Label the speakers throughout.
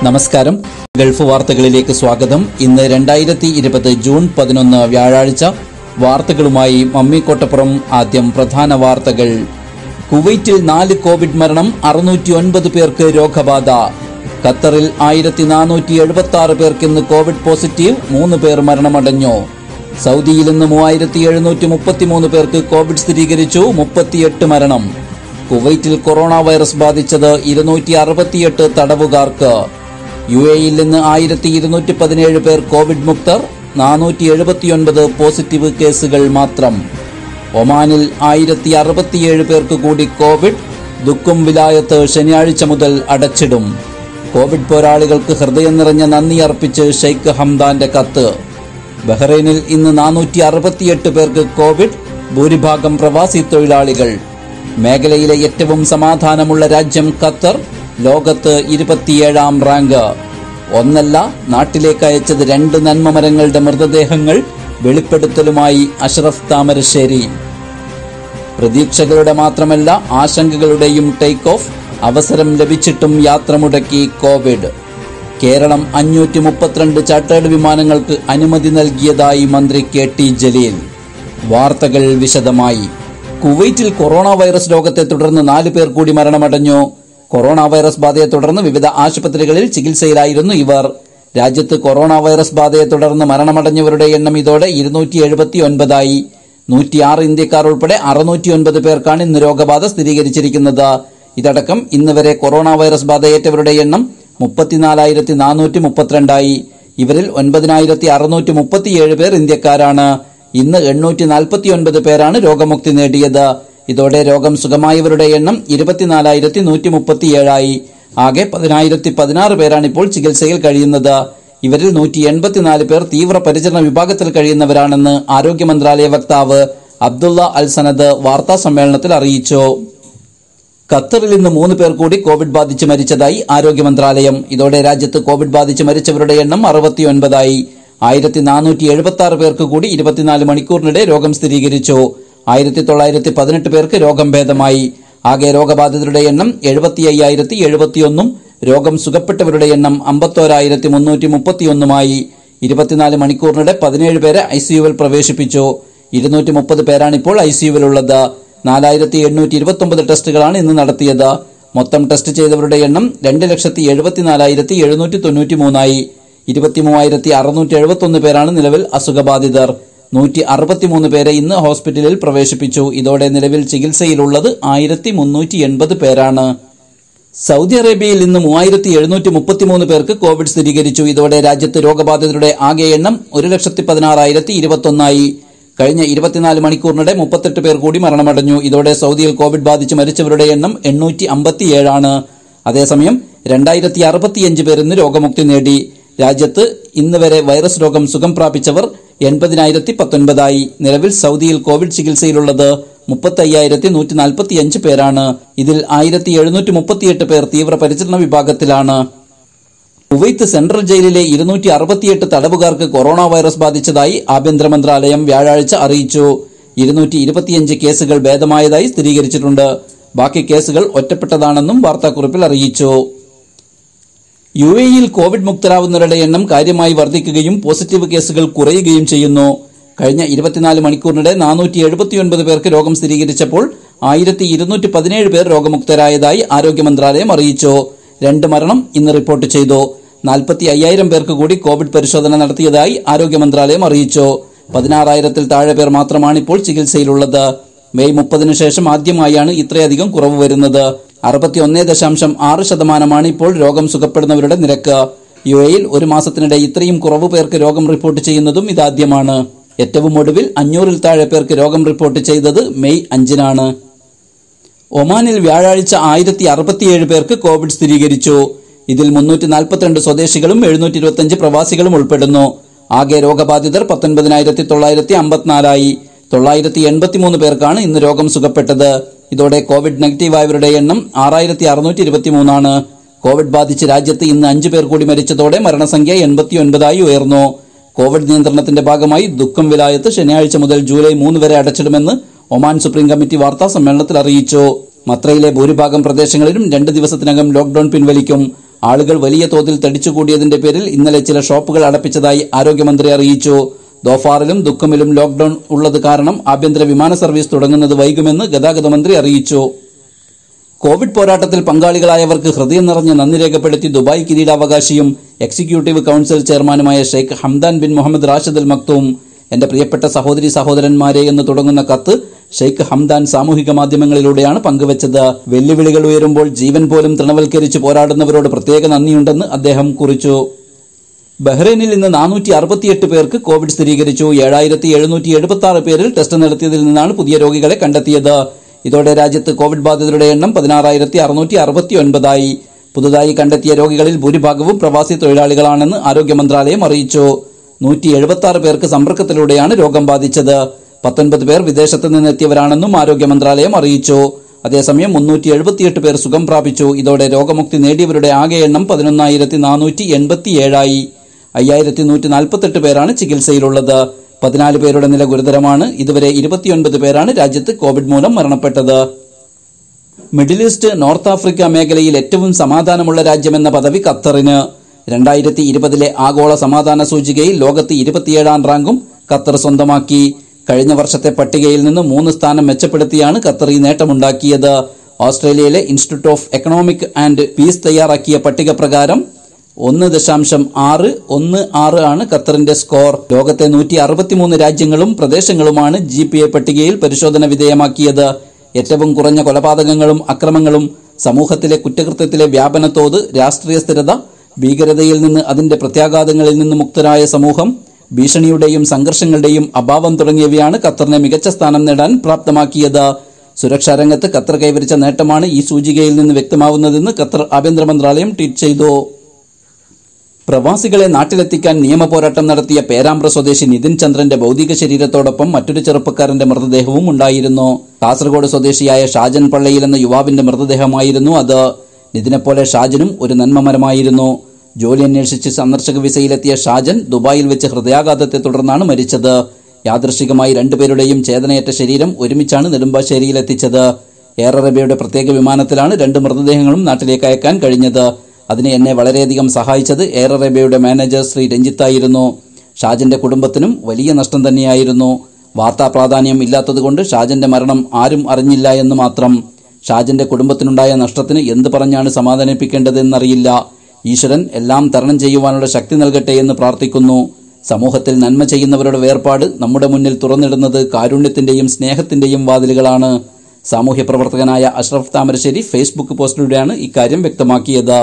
Speaker 1: നമസ്കാരം. ഗൾഫ് വാർത്തകളിലേക്ക് സ്വാഗതം. ഇന്ന് 2020 ജൂൺ 11 വ്യാഴാഴ്ച. വാർത്തകളുമായി മമ്മിക്കോട്ടപ്പുറം. ആദ്യം പ്രധാന വാർത്തകൾ. കുവൈറ്റിൽ 4 കോവിഡ് മരണം, 609 പേർക്ക് രോഗബാധ. ഖത്തറിൽ 1476 പേർക്ക് ഇന്ന് കോവിഡ് പോസിറ്റീവ്, 3 പേർ മരണമടഞ്ഞു. സൗദിയിൽ ഇന്ന് 3733 പേർക്ക് കോവിഡ് സ്ഥിരീകരിച്ചു, 38 മരണം. കുവൈറ്റിൽ കൊറോണ വൈറസ് ബാധിച്ചത് 268 തടവുകാർക്ക്. UAEയിൽ നിന്ന് 1217 പേർ കോവിഡ് മുക്തർ, 479 പോസിറ്റീവ് കേസുകൾ മാത്രം. ഒമാനിൽ 1067 പേർക്ക് കൂടി കോവിഡ്. ദുഃഖം വിലായത്ത് ശനിയാഴ്ച മുതൽ അടച്ചിടും. കോവിഡ് പോരാളികൾക്ക് ഹൃദയം നിറഞ്ഞ നന്ദി അർപ്പിച്ച് ഷെയ്ഖ് ഹംദാന്റെ കത്ത്. ബഹ്റൈനിൽ ഇന്ന് 468 പേർക്ക് കോവിഡ്, ഭൂരിഭാഗം പ്രവാസി തൊഴിലാളികൾ. മേഖലയിലെ ഏറ്റവും സമാധാനമുള്ള രാജ്യം ഖത്തർ, ലോകത്ത് 27ാം റാങ്ക്. ഒന്നല്ല, നാട്ടിലേക്ക് അയച്ചത് 2 നന്മമരങ്ങളുടെ മൃതദേഹങ്ങൾ. വെളിപ്പെടുത്തലുമായി അഷ്റഫ് താമരശ്ശേരി. പ്രതീക്ഷകളുടെ മാത്രമല്ല ആശങ്കകളുടെയും ടേക്ക് ഓഫ്. അവസരം ലഭിച്ചിട്ടും യാത്ര മുടക്കി കോവിഡ്. കേരളം 532 ചാർട്ടേഡ് വിമാനങ്ങൾക്ക് അനുമതി നൽകിയതായി മന്ത്രി KT ജലീൽ. വാർത്തകൾ വിശദമായി. കുവൈറ്റിൽ കൊറോണ വൈറസ് രോഗത്തെ തുടർന്ന് 4 പേർ കൂടി മരണമടഞ്ഞു. കൊറോണ വൈറസ് ബാധയെ തുടർന്ന് വിവിധ ആശുപത്രികളിൽ ചികിത്സയിലായിരുന്നു ഇവർ. രാജ്യത്ത് കൊറോണ വൈറസ് ബാധയെ തുടർന്ന് മരണമടഞ്ഞവരുടെ എണ്ണം ഇതോടെ 279ആയി. 106 ഇന്ത്യക്കാർ ഉൾപ്പെടെ 609 പേർക്കാണ് ഇന്ന് രോഗബാധ സ്ഥിരീകരിച്ചിരിക്കുന്നത്. ഇതടക്കം ഇന്ന് വരെ കൊറോണ വൈറസ് ബാധയേറ്റവരുടെ എണ്ണം 34,432ആയി. ഇവരിൽ 9,637 പേർ ഇന്ത്യക്കാരാണ്. ഇന്ന് 849 പേരാണ് രോഗമുക്തി നേടിയത്. ഇതോടെ രോഗം സുഖമായവരുടെ എണ്ണം 24,137ആയി. ആകെ 10,016 പേരാണ് ഇപ്പോൾ ചികിത്സയിൽ കഴിയുന്നത്. ഇവരിൽ 184 പേർ തീവ്രപരിചരണ വിഭാഗത്തിൽ കഴിയുന്നവരാണെന്ന് ആരോഗ്യ മന്ത്രാലയ വക്താവ് അബ്ദുള്ള അൽ സനദ് വാർത്താ സമ്മേളനത്തിൽ അറിയിച്ചു. ഖത്തറിൽ ഇന്ന് 3 പേർ കൂടി കോവിഡ് ബാധിച്ച് മരിച്ചതായി ആരോഗ്യ മന്ത്രാലയം. ഇതോടെ രാജ്യത്ത് കോവിഡ് ബാധിച്ച് മരിച്ചവരുടെ എണ്ണം 69ആയി. 1476 പേർക്ക് കൂടി 24 മണിക്കൂറിനിടെ രോഗം സ്ഥിരീകരിച്ചു. 1918 പേർക്ക് രോഗം ഭേദമായി. ആകെ രോഗബാധിതരുടെ എണ്ണം 75,071. രോഗം സുഖപ്പെട്ടവരുടെ എണ്ണം 51,331മായി. 24 മണിക്കൂറിനിടെ 17 പേരെ ICUവിൽ പ്രവേശിപ്പിച്ചു. 230 പേരാണിപ്പോൾ ICUവിലുള്ളത്. 4,829 ടെസ്റ്റുകളാണ് ഇന്ന് നടത്തിയത്. മൊത്തം ടെസ്റ്റ് ചെയ്തവരുടെ എണ്ണം 2,74,793ആയി. 23,671 പേരാണ് നിലവിൽ അസുഖബാധിതർ. 163 പേരെ ഇന്ന് ഹോസ്പിറ്റലിൽ പ്രവേശിപ്പിച്ചു. ഇതോടെ നിലവിൽ ചികിത്സയിലുള്ളത് 1,380 പേരാണ്. സൗദി അറേബ്യയിൽ ഇന്ന് 3,733 പേർക്ക് കോവിഡ് സ്ഥിരീകരിച്ചു. ഇതോടെ രാജ്യത്ത് രോഗബാധിതരുടെ ആകെ എണ്ണം 1,16,021ആയി. കഴിഞ്ഞ 24 മണിക്കൂറിനിടെ 38 പേർ കൂടി മരണമടഞ്ഞു. ഇതോടെ സൗദിയിൽ കോവിഡ് ബാധിച്ച് മരിച്ചവരുടെ എണ്ണം 857ആണ്. അതേസമയം 2,065 പേർ ഇന്ന് രോഗമുക്തി നേടി. രാജ്യത്ത് ഇന്ന് വരെ വൈറസ് രോഗം സുഖം പ്രാപിച്ചവർ 80,019ആയി. നിലവിൽ സൗദിയിൽ കോവിഡ് ചികിത്സയിലുള്ളത് 35,145 പേരാണ്. ഇതിൽ 1,738 പേർ തീവ്രപരിചരണ വിഭാഗത്തിലാണ്. കുവൈത്ത് സെൻട്രൽ ജയിലിലെ 268 തടവുകാർക്ക് കൊറോണ വൈറസ് ബാധിച്ചതായി ആഭ്യന്തര മന്ത്രാലയം വ്യാഴാഴ്ച അറിയിച്ചു. 225 കേസുകൾ ഭേദമായതായി സ്ഥിരീകരിച്ചിട്ടുണ്ട്. ബാക്കി കേസുകൾ ഒറ്റപ്പെട്ടതാണെന്നും വാർത്താക്കുറിപ്പിൽ അറിയിച്ചു. UAEയിൽ കോവിഡ് മുക്തരാവുന്നവരുടെ എണ്ണം കാര്യമായി വർദ്ധിക്കുകയും പോസിറ്റീവ് കേസുകൾ കുറയുകയും ചെയ്യുന്നു. കഴിഞ്ഞ 24 മണിക്കൂറിനിടെ 479 പേർക്ക് രോഗം സ്ഥിരീകരിച്ചപ്പോൾ 1217 പേർ രോഗമുക്തരായതായി ആരോഗ്യ മന്ത്രാലയം അറിയിച്ചു. 2 മരണം ഇന്ന് റിപ്പോർട്ട് ചെയ്തു. 45,000 പേർക്ക് കൂടി കോവിഡ് പരിശോധന നടത്തിയതായി ആരോഗ്യ മന്ത്രാലയം അറിയിച്ചു. 16,000-ൽ താഴെ പേർ മാത്രമാണ് ഇപ്പോൾ ചികിത്സയിലുള്ളത്. മെയ് 30-ന് ശേഷം ആദ്യമായാണ് ഇത്രയധികം കുറവ് വരുന്നത്. 61.6% ഇപ്പോൾ രോഗം സുഖപ്പെടുന്നവരുടെ നിരക്ക്. UAEയിൽ ഒരു മാസത്തിനിടെ ഇത്രയും കുറവ് പേർക്ക് രോഗം റിപ്പോർട്ട് ചെയ്യുന്നതും ഇതാദ്യമാണ്. ഏറ്റവും ഒടുവിൽ 500-ൽ താഴെ പേർക്ക് രോഗം റിപ്പോർട്ട് ചെയ്തത് മെയ് 5-നാണ്. ഒമാനിൽ വ്യാഴാഴ്ച 1067 പേർക്ക് കോവിഡ് സ്ഥിരീകരിച്ചു. ഇതിൽ 342 സ്വദേശികളും 725 പ്രവാസികളും ഉൾപ്പെടുന്നു. ആകെ രോഗബാധിതർ 19,954ആയി. 983 പേർക്കാണ് ഇന്ന് രോഗം സുഖപ്പെട്ടത്. ഇതോടെ കോവിഡ് നെഗറ്റീവായവരുടെ എണ്ണം 6,623ആണ്. കോവിഡ് ബാധിച്ച് രാജ്യത്ത് ഇന്ന് 5 പേർ കൂടി മരിച്ചതോടെ മരണസംഖ്യ 89ആയി ഉയർന്നു. കോവിഡ് നിയന്ത്രണത്തിന്റെ ഭാഗമായി ദുഃഖം വിലായത്ത് ശനിയാഴ്ച മുതൽ ജൂലൈ 3 വരെ അടച്ചിടുമെന്ന് ഒമാൻ സുപ്രീം കമ്മിറ്റി വാർത്താ സമ്മേളനത്തിൽ അറിയിച്ചു. മത്രയിലെ ഭൂരിഭാഗം പ്രദേശങ്ങളിലും 2 ദിവസത്തിനകം ലോക്ഡൌൺ പിൻവലിക്കും. ആളുകൾ വലിയ തോതിൽ തടിച്ചുകൂടിയതിന്റെ പേരിൽ ഇന്നലെ ചില ഷോപ്പുകൾ അടപ്പിച്ചതായി ആരോഗ്യമന്ത്രി അറിയിച്ചു. ദോഫാറിലും ദുഃഖമിലും ലോക്ഡൌൺ ഉള്ളത് കാരണം ആഭ്യന്തര വിമാന സർവീസ് തുടങ്ങുന്നത് വൈകുമെന്ന് ഗതാഗത മന്ത്രി അറിയിച്ചു. കോവിഡ് പോരാട്ടത്തിൽ പങ്കാളികളായവർക്ക് ഹൃദയം നിറഞ്ഞ നന്ദി രേഖപ്പെടുത്തി ദുബായ് കിരീടാവകാശിയും എക്സിക്യൂട്ടീവ് കൌൺസിൽ ചെയർമാനുമായ Sheikh Hamdan bin Mohammed Rashid Al Maktoum. എന്റെ പ്രിയപ്പെട്ട സഹോദരി സഹോദരന്മാരെ എന്ന് തുടങ്ങുന്ന കത്ത് ഷെയ്ഖ് ഹംദാൻ സാമൂഹിക മാധ്യമങ്ങളിലൂടെയാണ് പങ്കുവച്ചത്. വെല്ലുവിളികൾ ഉയരുമ്പോൾ ജീവൻ പോലും തൃണവൽക്കരിച്ച് പോരാടുന്നവരോട് പ്രത്യേക നന്ദിയുണ്ടെന്ന് അദ്ദേഹം കുറിച്ചു. ബഹ്റൈനിൽ ഇന്ന് 468 പേർക്ക് കോവിഡ് സ്ഥിരീകരിച്ചു. 7776 പേരിൽ ടെസ്റ്റ് നടത്തിയതിൽ നിന്നാണ് പുതിയ രോഗികളെ കണ്ടെത്തിയത്. ഇതോടെ രാജ്യത്ത് കോവിഡ് ബാധിതരുടെ എണ്ണം 16,669 ആയി. പുതുതായി കണ്ടെത്തിയ രോഗികളിൽ ഭൂരിഭാഗവും പ്രവാസി തൊഴിലാളികളാണെന്ന് ആരോഗ്യ മന്ത്രാലയം അറിയിച്ചു. 176 പേർക്ക് സമ്പർക്കത്തിലൂടെയാണ് രോഗം ബാധിച്ചത്. 19 പേർ വിദേശത്ത് നിന്നെത്തിയവരാണെന്നും ആരോഗ്യ മന്ത്രാലയം അറിയിച്ചു. അതേസമയം 378 പേർ സുഖം പ്രാപിച്ചു. ഇതോടെ രോഗമുക്തി നേടിയവരുടെ ആകെ എണ്ണം 11,487 ആയി. 5,148 പേരാണ് ചികിത്സയിലുള്ളത്. 14 പേരുടെ നില ഗുരുതരമാണ്. ഇതുവരെ 29 പേരാണ് രാജ്യത്ത് കോവിഡ് മൂലം മരണപ്പെട്ടത്. മിഡിൽ ഈസ്റ്റ്, നോർത്ത് ആഫ്രിക്ക മേഖലയിൽ ഏറ്റവും സമാധാനമുള്ള രാജ്യമെന്ന പദവി ഖത്തറിന്. 2020 ആഗോള സമാധാന സൂചികയിൽ ലോകത്ത് 27ാം റാങ്കും ഖത്തർ സ്വന്തമാക്കി. കഴിഞ്ഞ വർഷത്തെ പട്ടികയിൽ നിന്ന് 3 സ്ഥാനം മെച്ചപ്പെടുത്തിയാണ് ഖത്തർ ഈ നേട്ടമുണ്ടാക്കിയത്. ഓസ്ട്രേലിയയിലെ institute of economic and peace തയ്യാറാക്കിയ പട്ടിക പ്രകാരം 1.616 ആണ് ഖത്തറിന്റെ സ്കോർ. ലോകത്തെ 163 രാജ്യങ്ങളും പ്രദേശങ്ങളുമാണ് GPA പട്ടികയിൽ പരിശോധന വിധേയമാക്കിയത്. ഏറ്റവും കുറഞ്ഞ കൊലപാതകങ്ങളും അക്രമങ്ങളും, സമൂഹത്തിലെ കുറ്റകൃത്യത്തിലെ വ്യാപനത്തോത്, രാഷ്ട്രീയ സ്ഥിരത, ഭീകരതയിൽ നിന്ന് അതിന്റെ പ്രത്യാഘാതങ്ങളിൽ നിന്ന് മുക്തരായ സമൂഹം, ഭീഷണിയുടെയും സംഘർഷങ്ങളുടെയും അഭാവം തുടങ്ങിയവയാണ് ഖത്തറിനെ മികച്ച സ്ഥാനം നേടാൻ പ്രാപ്തമാക്കിയത്. സുരക്ഷാ രംഗത്ത് ഖത്തർ കൈവരിച്ച നേട്ടമാണ് ഈ സൂചികയിൽ നിന്ന് വ്യക്തമാവുന്നതെന്ന് ഖത്തർ ആഭ്യന്തര മന്ത്രാലയം ട്വീറ്റ് ചെയ്തു. പ്രവാസികളെ നാട്ടിലെത്തിക്കാൻ നിയമപോരാട്ടം നടത്തിയ പേരാമ്പ്ര സ്വദേശി നിതിൻ ചന്ദ്രന്റെ ഭൌതിക ശരീരത്തോടൊപ്പം മറ്റൊരു ചെറുപ്പക്കാരന്റെ മൃതദേഹവും ഉണ്ടായിരുന്നു. കാസർഗോഡ് സ്വദേശിയായ ഷാജൻ പള്ളയിൽ എന്ന യുവാവിന്റെ മൃതദേഹമായിരുന്നു അത്. നിതിനെപ്പോലെ ഷാജനും ഒരു നന്മമരമായിരുന്നു. ജോലി അന്വേഷിച്ച് സന്ദർശക വിസയിലെത്തിയ ഷാജൻ ദുബായിൽ വെച്ച് ഹൃദയാഘാതത്തെ തുടർന്നാണ് മരിച്ചത്. യാദൃശ്ചികമായി 2 പേരുടെയും ചേതനയേറ്റ ശരീരം ഒരുമിച്ചാണ് നെടുമ്പാശ്ശേരിയിലെത്തിച്ചത്. എയർ അറേബ്യയുടെ പ്രത്യേക വിമാനത്തിലാണ് 2 മൃതദേഹങ്ങളും നാട്ടിലേക്ക് അയക്കാൻ കഴിഞ്ഞത്. അതിന് എന്നെ വളരെയധികം സഹായിച്ചത് എയർ അറേബ്യയുടെ മാനേജർ ശ്രീ രഞ്ജിത്തായിരുന്നു. ഷാജന്റെ കുടുംബത്തിനും വലിയ നഷ്ടം തന്നെയായിരുന്നു. വാർത്താ പ്രാധാന്യം ഇല്ലാത്തതുകൊണ്ട് ഷാജന്റെ മരണം ആരും അറിഞ്ഞില്ല എന്ന് മാത്രം. ഷാജന്റെ കുടുംബത്തിനുണ്ടായ നഷ്ടത്തിന് എന്ത് പറഞ്ഞാണ് സമാധാനിപ്പിക്കേണ്ടതെന്നറിയില്ല. ഈശ്വരൻ എല്ലാം തരണം ചെയ്യുവാനുള്ള ശക്തി നൽകട്ടെ എന്ന് പ്രാർത്ഥിക്കുന്നു. സമൂഹത്തിൽ നന്മ ചെയ്യുന്നവരുടെ വേർപാട് നമ്മുടെ മുന്നിൽ തുറന്നിടുന്നത് കാരുണ്യത്തിന്റെയും സ്നേഹത്തിന്റെയും വാതിലുകളാണ്. സാമൂഹ്യ പ്രവർത്തകനായ അഷ്റഫ് താമരശ്ശേരി ഫേസ്ബുക്ക് പോസ്റ്റിലൂടെയാണ് ഇക്കാര്യം വ്യക്തമാക്കിയത്.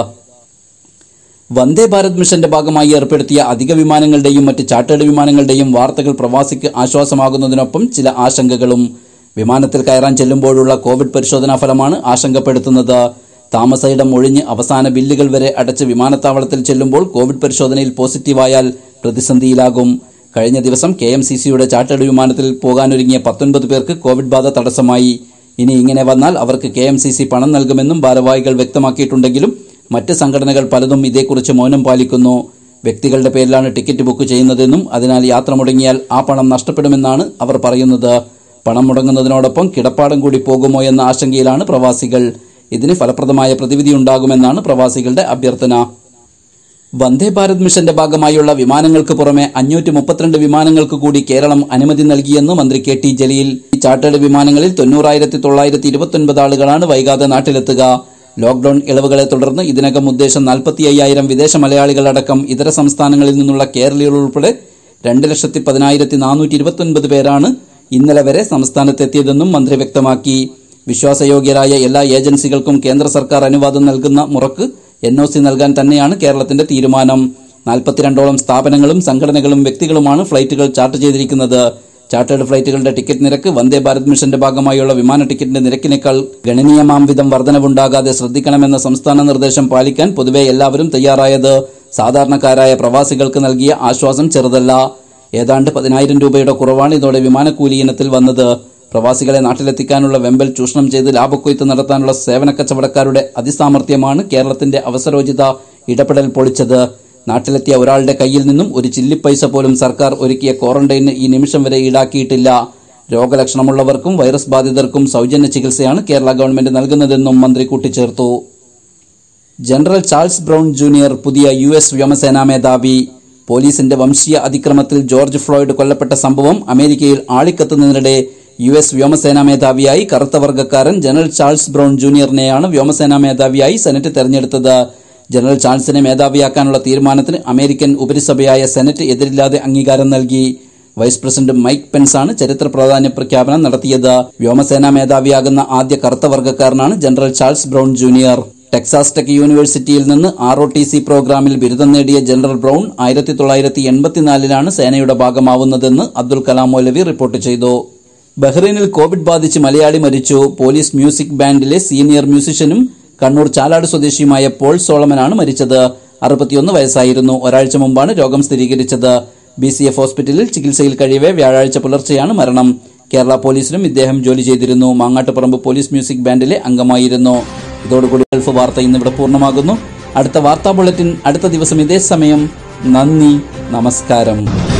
Speaker 1: വന്ദേ ഭാരത് മിഷന്റെ ഭാഗമായി ഏർപ്പെടുത്തിയ അധിക വിമാനങ്ങളുടെയും മറ്റ് ചാർട്ടേഡ് വിമാനങ്ങളുടെയും വാർത്തകൾ പ്രവാസിക്ക് ആശ്വാസമാകുന്നതിനൊപ്പം ചില ആശങ്കകളും. വിമാനത്തിൽ കയറാൻ ചെല്ലുമ്പോഴുള്ള കോവിഡ് പരിശോധനാ ഫലമാണ് ആശങ്കപ്പെടുത്തുന്നത്. താമസയിടം ഒഴിഞ്ഞ് അവസാന ബില്ലുകൾ വരെ അടച്ച് വിമാനത്താവളത്തിൽ ചെല്ലുമ്പോൾ കോവിഡ് പരിശോധനയിൽ പോസിറ്റീവായാൽ പ്രതിസന്ധിയിലാകും. കഴിഞ്ഞ ദിവസം KMCCയുടെ ചാർട്ടേഡ് വിമാനത്തിൽ പോകാനൊരുങ്ങിയ 19 പേർക്ക് കോവിഡ് ബാധ തടസ്സമായി. ഇനി ഇങ്ങനെ വന്നാൽ അവർക്ക് KMCC പണം നൽകുമെന്നും ഭാരവാഹികൾ വ്യക്തമാക്കിയിട്ടുണ്ടെങ്കിലും മറ്റ് സംഘടനകൾ പലതും ഇതേക്കുറിച്ച് മൗനം പാലിക്കുന്നു. വ്യക്തികളുടെ പേരിലാണ് ടിക്കറ്റ് ബുക്ക് ചെയ്യുന്നതെന്നും അതിനാൽ യാത്ര മുടങ്ങിയാൽ ആ പണം നഷ്ടപ്പെടുമെന്നാണ് അവർ പറയുന്നത്. പണം മുടങ്ങുന്നതിനോടൊപ്പം കിടപ്പാടം കൂടി പോകുമോ എന്ന ആശങ്കയിലാണ് പ്രവാസികൾ. ഇതിന് ഫലപ്രദമായ പ്രതിവിധിയുണ്ടാകുമെന്നാണ് പ്രവാസികളുടെ അഭ്യർത്ഥന. വന്ദേ ഭാരത് മിഷന്റെ ഭാഗമായുള്ള വിമാനങ്ങൾക്ക് പുറമെ 532 വിമാനങ്ങൾക്ക് കൂടി കേരളം അനുമതി നൽകിയെന്ന് മന്ത്രി KT ജലീൽ. ഈ ചാർട്ടേഡ് വിമാനങ്ങളിൽ 90,929 ആളുകളാണ് വൈകാതെ നാട്ടിലെത്തുക. ലോക്ഡൌൺ ഇളവുകളെ തുടർന്ന് ഇതിനകം ഉദ്ദേശം 45,000 വിദേശ മലയാളികളടക്കം ഇതര സംസ്ഥാനങ്ങളിൽ നിന്നുള്ള കേരളീയർ ഉൾപ്പെടെ 2,10,429 പേരാണ് ഇന്നലെ വരെ സംസ്ഥാനത്തെത്തിയതെന്നും മന്ത്രി വ്യക്തമാക്കി. വിശ്വാസയോഗ്യരായ എല്ലാ ഏജൻസികൾക്കും കേന്ദ്ര സർക്കാർ അനുവാദം നൽകുന്ന മുറക്ക് NOC നൽകാൻ തന്നെയാണ് കേരളത്തിന്റെ തീരുമാനം. 42ഓളം സ്ഥാപനങ്ങളും സംഘടനകളും വ്യക്തികളുമാണ് ഫ്ലൈറ്റുകൾ ചാർട്ട് ചെയ്തിരിക്കുന്നത്. ചാർട്ടേഡ് ഫ്ലൈറ്റുകളുടെ ടിക്കറ്റ് നിരക്ക് വന്ദേ ഭാരത് മിഷന്റെ ഭാഗമായുള്ള വിമാന ടിക്കറ്റിന്റെ നിരക്കിനേക്കാൾ ഗണനീയമാം വിധം വർധനവുണ്ടാകാതെ ശ്രദ്ധിക്കണമെന്ന സംസ്ഥാന നിർദ്ദേശം പാലിക്കാൻ പൊതുവെ എല്ലാവരും തയ്യാറായത് സാധാരണക്കാരായ പ്രവാസികൾക്ക് നൽകിയ ആശ്വാസം ചെറുതല്ല. ഏതാണ്ട് 10,000 രൂപയുടെ കുറവാണ് ഇതോടെ വിമാനക്കൂലി ഇനത്തിൽ വന്നത്. പ്രവാസികളെ നാട്ടിലെത്തിക്കാനുള്ള വെമ്പൽ ചൂഷണം ചെയ്ത് ലാഭക്കൊയ്ത്ത് നടത്താനുള്ള സേവന കച്ചവടക്കാരുടെ അതിസാമർഥ്യമാണ് കേരളത്തിന്റെ അവസരോചിത ഇടപെടൽ പൊളിച്ചത്. നാട്ടിലെത്തിയ ഒരാളുടെ കയ്യിൽ നിന്നും ഒരു ചില്ലിപ്പൈസ പോലും സർക്കാർ ഒരുക്കിയ ക്വാറന്റൈന് ഈ നിമിഷം വരെ ഈടാക്കിയിട്ടില്ല. രോഗലക്ഷണമുള്ളവർക്കും വൈറസ് ബാധിതർക്കും സൗജന്യ ചികിത്സയാണ് കേരള ഗവൺമെന്റ് നൽകുന്നതെന്നും മന്ത്രി കൂട്ടിച്ചേർത്തു. ജനറൽ ചാൾസ് ബ്രൗൺ ജൂനിയർ പുതിയ US വ്യോമസേനാ മേധാവി. പോലീസിന്റെ വംശീയ അതിക്രമത്തിൽ ജോർജ് ഫ്ലോയ്ഡ് കൊല്ലപ്പെട്ട സംഭവം അമേരിക്കയിൽ ആളിക്കത്തുന്നതിനിടെ US വ്യോമസേനാ മേധാവിയായി കറുത്ത വർഗ്ഗക്കാരൻ ജനറൽ ചാൾസ് ബ്രൗൺ ജൂനിയറിനെയാണ് വ്യോമസേനാ മേധാവിയായി സെനറ്റ് തെരഞ്ഞെടുത്തത്. ജനറൽ ചാൾസിനെ മേധാവിയാക്കാനുള്ള തീരുമാനത്തിന് അമേരിക്കൻ ഉപരിസഭയായ സെനറ്റ് എതിരില്ലാതെ അംഗീകാരം നൽകി. വൈസ് പ്രസിഡന്റ് മൈക്ക് പെൻസാണ് ചരിത്ര പ്രാധാന്യ പ്രഖ്യാപനം നടത്തിയത്. വ്യോമസേനാ മേധാവിയാകുന്ന ആദ്യ കറുത്ത വർഗ്ഗക്കാരനാണ് General Charles Brown Junior. Texas Tech യൂണിവേഴ്സിറ്റിയിൽ നിന്ന് ROTC പ്രോഗ്രാമിൽ ബിരുദം നേടിയ ജനറൽ ബ്രൗൺ 1984 സേനയുടെ ഭാഗമാവുന്നതെന്ന് അബ്ദുൽ കലാം മൗലവി റിപ്പോർട്ട് ചെയ്തു. ബഹ്റൈനിൽ കോവിഡ് ബാധിച്ച് മലയാളി മരിച്ചു. പോലീസ് മ്യൂസിക് ബാൻഡിലെ സീനിയർ മ്യൂസിഷ്യനും കണ്ണൂർ ചാലാട് സ്വദേശിയുമായ പോൾ സോളമനാണ് മരിച്ചത്. 61 വയസ്സായിരുന്നു. ഒരാഴ്ച മുമ്പാണ് രോഗം സ്ഥിരീകരിച്ചത്. BCF ഹോസ്പിറ്റലിൽ ചികിത്സയിൽ കഴിയവെ വ്യാഴാഴ്ച പുലർച്ചെയാണ് മരണം. കേരള പോലീസിലും ഇദ്ദേഹം ജോലി ചെയ്തിരുന്നു. മാങ്ങാട്ടുപറമ്പ് പോലീസ് മ്യൂസിക് ബാൻഡിലെ അംഗമായിരുന്നു. ഇതോടുകൂടി ഗൾഫ് വാർത്ത ഇന്നിവിടെ പൂർണ്ണമാകുന്നു. അടുത്ത വാർത്താ ബുള്ളറ്റിൻ അടുത്ത ദിവസം ഇതേ സമയം. നന്ദി, നമസ്കാരം.